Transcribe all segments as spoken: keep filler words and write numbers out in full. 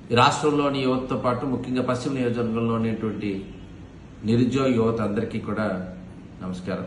ఈ రాష్ట్రంలోని యువతతో పాటు ముఖ్యంగా పశ్చిమ నియోజకవర్గంలో ఉన్నటువంటి నిరుద్యోగ యువత అందరికీ కూడా నమస్కారం.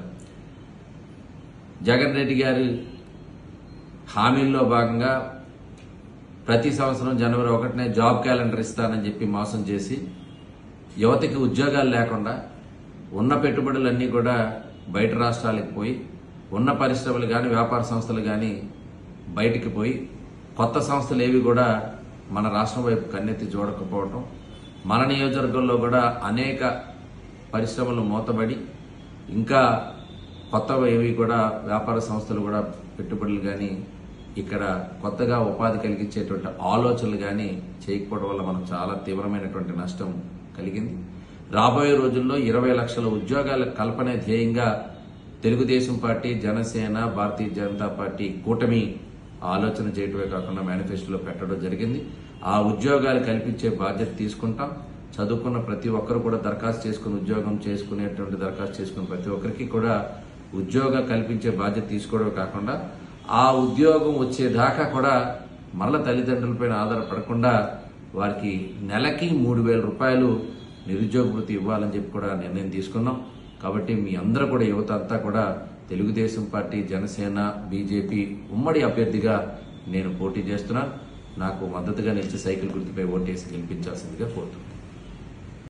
జగన్ రెడ్డి గారి హామీల్లో భాగంగా ప్రతి సంవత్సరం జనవరి ఒకటినే జాబ్ క్యాలెండర్ ఇస్తానని చెప్పి మోసం చేసి యువతకి ఉద్యోగాలు లేకుండా ఉన్న పెట్టుబడులన్నీ కూడా బయట రాష్ట్రాలకు పోయి ఉన్న పరిశ్రమలు కానీ వ్యాపార సంస్థలు కానీ బయటికి పోయి కొత్త సంస్థలు ఏవి కూడా మన రాష్ట్రం వైపు కన్నెత్తి చూడకపోవటం, మన నియోజకవర్గంలో కూడా అనేక పరిశ్రమలు మూతబడి ఇంకా కొత్తవి ఏవి కూడా వ్యాపార సంస్థలు కూడా పెట్టుబడులు కానీ ఇక్కడ కొత్తగా ఉపాధి కలిగించేటువంటి ఆలోచనలు కానీ చేయకపోవడం వల్ల మనకు చాలా తీవ్రమైనటువంటి నష్టం కలిగింది. రాబోయే రోజుల్లో ఇరవై లక్షల ఉద్యోగాల కల్పనే ధ్యేయంగా తెలుగుదేశం పార్టీ, జనసేన, భారతీయ జనతా పార్టీ కూటమి ఆలోచన చేయటమే కాకుండా మేనిఫెస్టోలో పెట్టడం జరిగింది. ఆ ఉద్యోగాలు కల్పించే బాధ్యత తీసుకుంటాం. చదువుకున్న ప్రతి ఒక్కరు కూడా దరఖాస్తు చేసుకుని ఉద్యోగం చేసుకునేటువంటి దరఖాస్తు చేసుకున్న ప్రతి ఒక్కరికి కూడా ఉద్యోగం కల్పించే బాధ్యత తీసుకోవడమే కాకుండా ఆ ఉద్యోగం వచ్చేదాకా కూడా మరల తల్లిదండ్రులపైన ఆధారపడకుండా వారికి నెలకి మూడు వేల రూపాయలు నిరుద్యోగ వృత్తి ఇవ్వాలని చెప్పి కూడా నిర్ణయం తీసుకున్నాం. కాబట్టి మీ అందరూ కూడా యువత అంతా కూడా తెలుగుదేశం పార్టీ, జనసేన, బీజేపీ ఉమ్మడి అభ్యర్థిగా నేను పోటీ చేస్తున్నాను. నాకు మద్దతుగా నిలిచి సైకిల్ గుర్తుపై ఓటేసి గెలిపించాల్సిందిగా కోరుతున్నాను.